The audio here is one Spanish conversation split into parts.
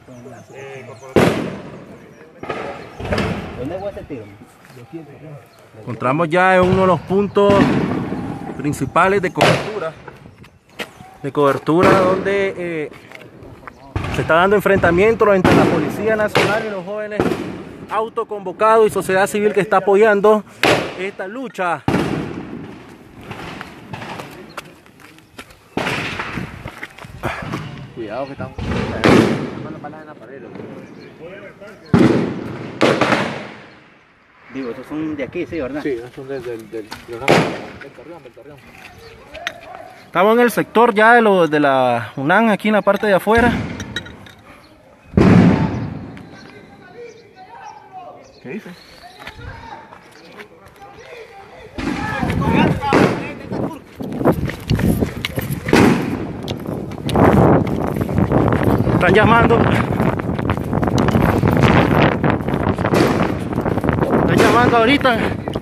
¿Dónde fue ese tiro? Encontramos ya en uno de los puntos principales de cobertura donde se está dando enfrentamiento entre la Policía Nacional y los jóvenes autoconvocados y sociedad civil que está apoyando esta lucha. Cuidado que están las balas en la pared. Digo, esos son de aquí, sí, ¿verdad? Sí, son del Torreón. Estamos en el sector ya de la UNAM, aquí en la parte de afuera. ¿Qué dice? Están llamando. Están llamando ahorita.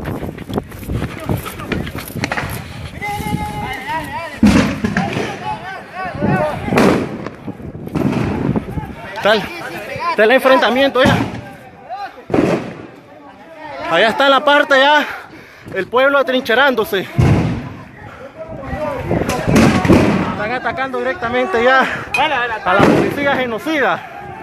Está el enfrentamiento ya. Allá está la parte ya, el pueblo atrincherándose. Están atacando directamente ya a la policía genocida.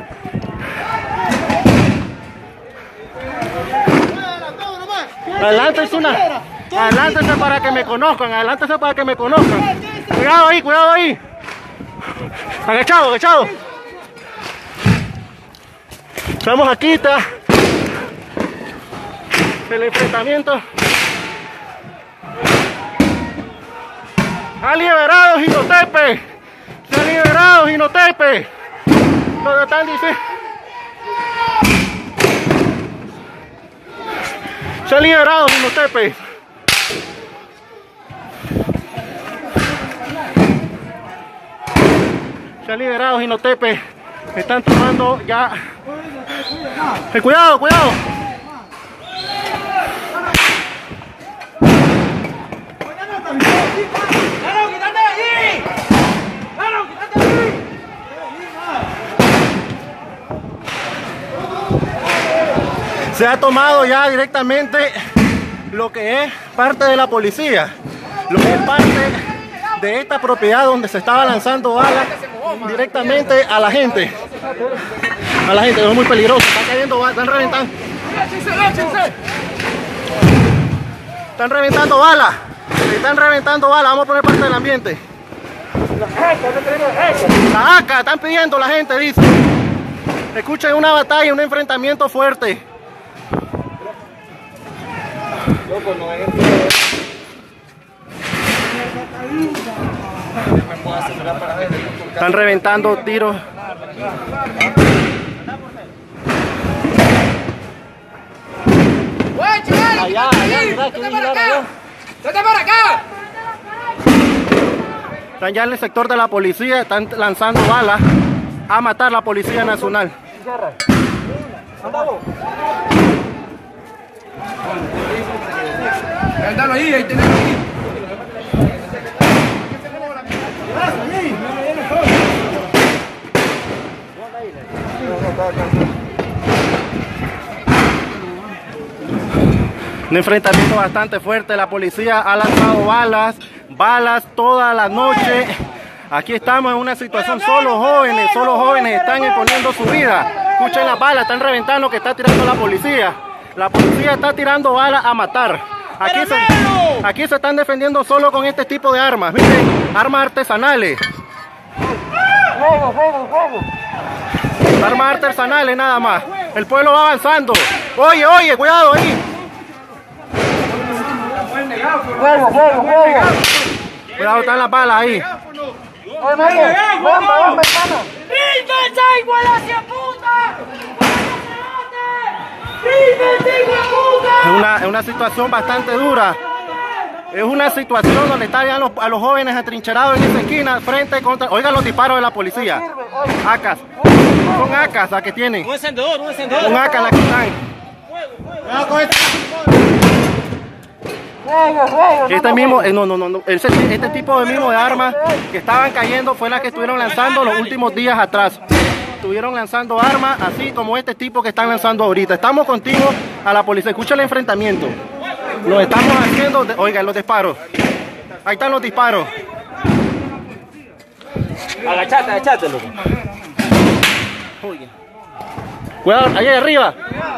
Adelántense para que me conozcan, adelántense para que me conozcan. Cuidado ahí. Agachado. Estamos aquí, está el enfrentamiento. ¡Se han liberado Jinotepe! Lo están diciendo. Se ha liberado Jinotepe. Se ha liberado Jinotepe. Están tomando ya. Cuidado. Se ha tomado ya directamente lo que es parte de la policía, lo que es parte de esta propiedad donde se estaba lanzando balas directamente a la gente. Es muy peligroso, están cayendo balas, están reventando balas. Vamos a poner parte del ambiente. La AK, están pidiendo la gente, dice. Escuchen una batalla, un enfrentamiento fuerte. Están reventando tiros. Allá, para acá. Están ya en el sector de la policía, están lanzando balas a matar a la Policía Nacional. Ahí tenemos ahí. Un enfrentamiento bastante fuerte. La policía ha lanzado balas toda la noche. Aquí estamos en una situación, solo jóvenes están exponiendo su vida. Escuchen las balas, están reventando que está tirando la policía. La policía está tirando balas a matar. Aquí se están defendiendo solo con este tipo de armas. Miren, armas artesanales. Armas artesanales nada más. El pueblo va avanzando. Oye, cuidado ahí. Cuidado, están las balas ahí. Es una situación bastante dura. Es una situación donde están ya a los jóvenes atrincherados en esa esquina, frente contra. Oigan los disparos de la policía. AKs. Son AKs las que tienen. Un encendedor. Un AK la que están. Este mismo, este tipo de mismo de armas que estaban cayendo fue la que estuvieron lanzando los últimos días atrás. estuvieron lanzando armas, así como este tipo que están lanzando ahorita. Estamos contigo a la policía. Escucha el enfrentamiento. Lo estamos haciendo. Oiga, los disparos. Ahí están los disparos. Agachate, agachate, loco. Oye. Cuidado, ahí arriba.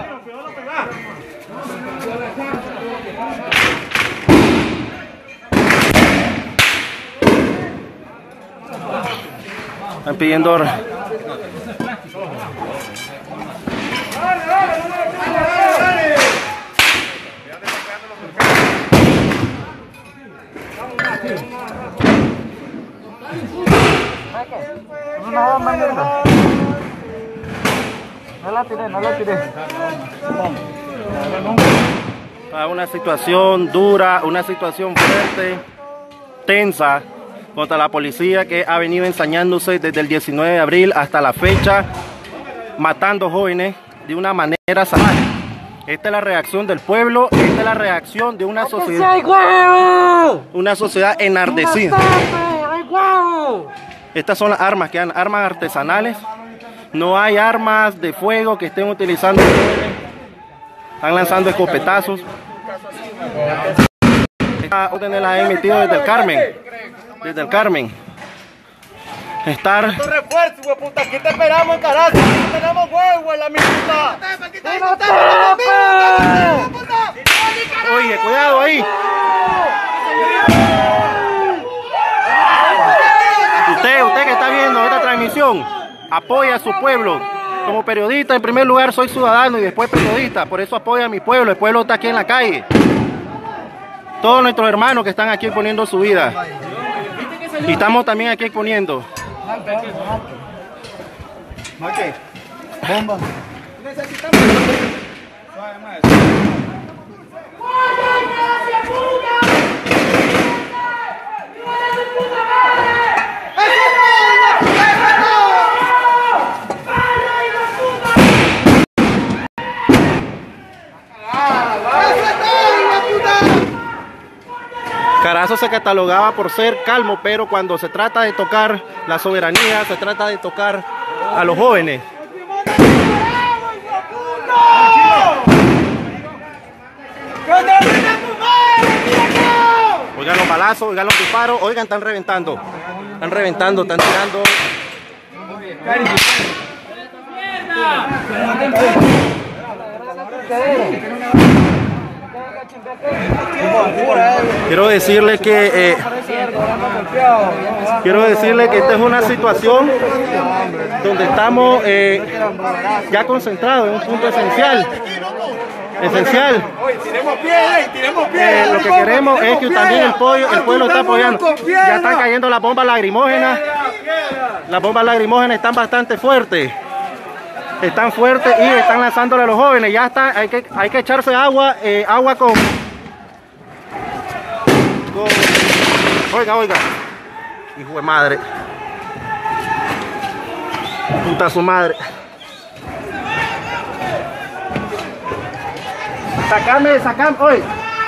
Están pidiendo. No la tiré. Una situación dura, una situación fuerte, tensa contra la policía que ha venido ensañándose desde el 19 de abril hasta la fecha, matando jóvenes de una manera salvaje. Esta es la reacción del pueblo, esta es la reacción de una sociedad enardecida. Estas son las armas que han armas artesanales. No hay armas de fuego que estén utilizando. Están lanzando escopetazos. Esta orden la he emitido desde el Carmen. Desde el Carmen. Estar. Refuerzo, güey, puta. Aquí te esperamos en Caracas. Aquí tenemos huevo en la misma. Oye, cuidado ahí. Usted que está viendo esta transmisión, apoya a su pueblo. Como periodista, en primer lugar, soy ciudadano y después periodista. Por eso apoya a mi pueblo. El pueblo está aquí en la calle. Todos nuestros hermanos que están aquí exponiendo su vida. Y estamos también aquí exponiendo. Bomba. Carazo se catalogaba por ser calmo, pero cuando se trata de tocar la soberanía, se trata de tocar a los jóvenes. Oigan los balazos, oigan los disparos, oigan, están reventando, están tirando. Quiero decirle que esta es una situación donde estamos ya concentrados en un punto esencial. Lo que queremos es que también el pueblo está apoyando. Ya están cayendo las bombas lacrimógenas. Las bombas lacrimógenas están bastante fuertes. Están fuertes y están lanzándole a los jóvenes. Ya está, hay que echarse agua con... Oiga. Hijo de madre. Puta su madre. Sacame, oye.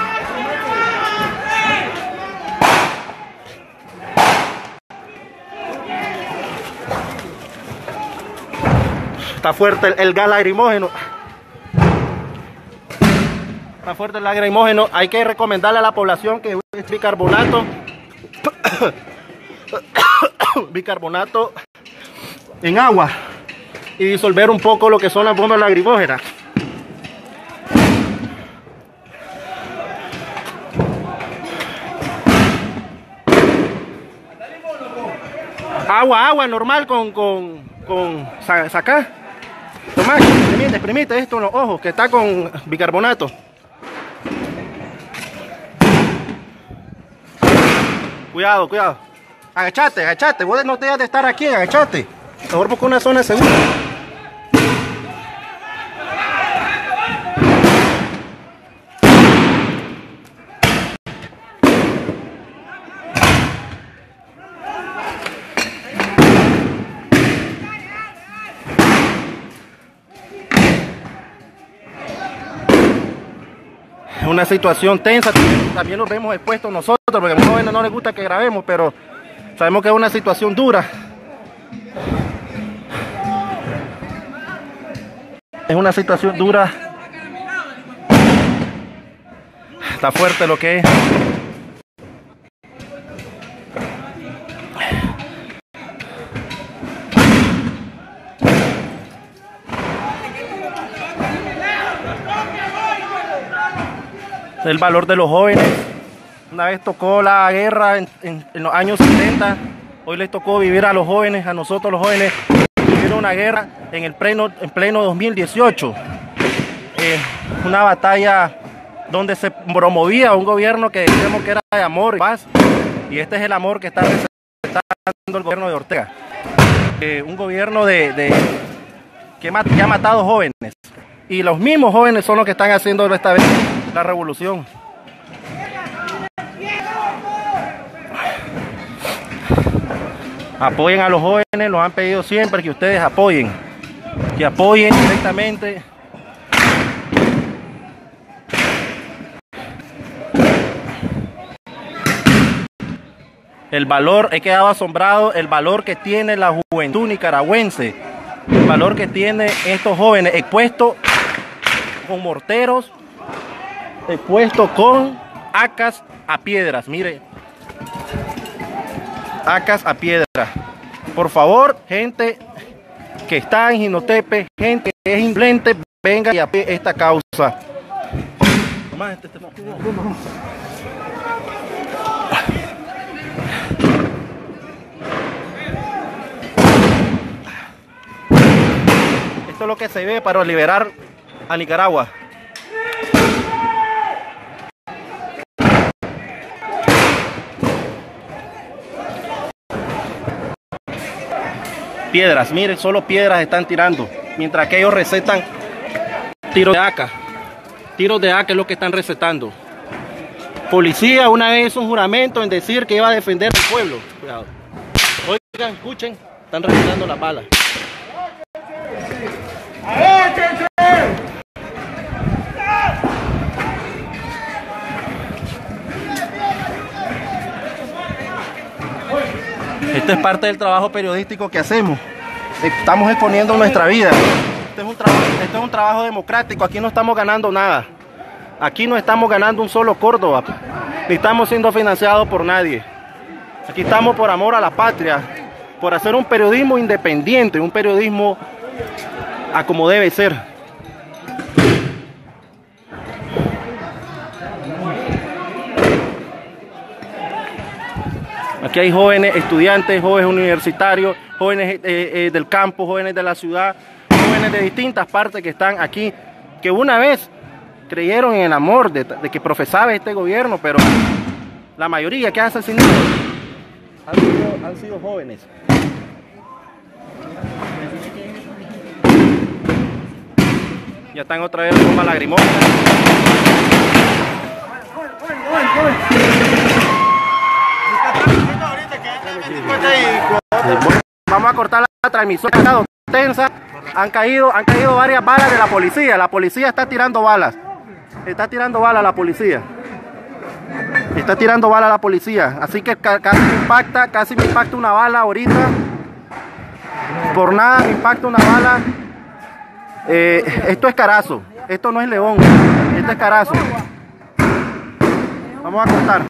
Está fuerte el gas lacrimógeno. Está fuerte el lacrimógeno. Hay que recomendarle a la población que use bicarbonato. Bicarbonato en agua y disolver un poco lo que son las bombas lacrimógenas. Agua normal con sacar. Tomás, exprimite esto en los ojos que está con bicarbonato. Cuidado. Agachate. Vos no te debes de estar aquí, agachate. Mejor busca una zona segura. Es una situación tensa, también nos vemos expuestos nosotros, porque a los jóvenes no les gusta que grabemos, pero sabemos que es una situación dura. Es una situación dura. Está fuerte lo que es. El valor de los jóvenes. Una vez tocó la guerra en los años 70. Hoy les tocó vivir a los jóvenes, a nosotros los jóvenes, vivir una guerra en pleno 2018. Una batalla donde se promovía un gobierno que decíamos que era de amor y paz. Y este es el amor que está representando el gobierno de Ortega. Un gobierno que ha matado jóvenes. Y los mismos jóvenes son los que están haciendo esta vez la revolución. Apoyen a los jóvenes, los han pedido siempre que ustedes apoyen. Que apoyen directamente. El valor, he quedado asombrado, el valor que tiene la juventud nicaragüense. El valor que tienen estos jóvenes expuestos con morteros, expuestos con AKs a piedras, mire, AKs a piedras. Por favor, gente que está en Jinotepe, gente que es influente, venga y apoye esta causa. Esto es lo que se ve para liberar a Nicaragua. Piedras, miren, solo piedras están tirando, mientras que ellos recetan tiros de AK. Tiros de AK es lo que están recetando. Policía una vez hizo un juramento en decir que iba a defender al pueblo. Cuidado. Oigan, escuchen, están recetando las balas. Esto es parte del trabajo periodístico que hacemos. Estamos exponiendo nuestra vida. Este es un trabajo democrático. Aquí no estamos ganando nada. Aquí no estamos ganando un solo Córdoba. Ni estamos siendo financiados por nadie. Aquí estamos por amor a la patria, por hacer un periodismo independiente, un periodismo a como debe ser. Aquí hay jóvenes estudiantes, jóvenes universitarios, jóvenes del campo, jóvenes de la ciudad, jóvenes de distintas partes que están aquí, que una vez creyeron en el amor de que profesaba este gobierno, pero la mayoría que han asesinado han sido jóvenes. Ya están otra vez bomba lagrimógena. Vamos a cortar la transmisión. Ha estado tensa. Han caído varias balas de la policía. La policía está tirando balas. Está tirando balas la policía. Está tirando balas la policía. Así que casi me impacta una bala ahorita. Por nada me impacta una bala. Esto es Carazo. Esto no es León. Esto es Carazo. Vamos a cortar.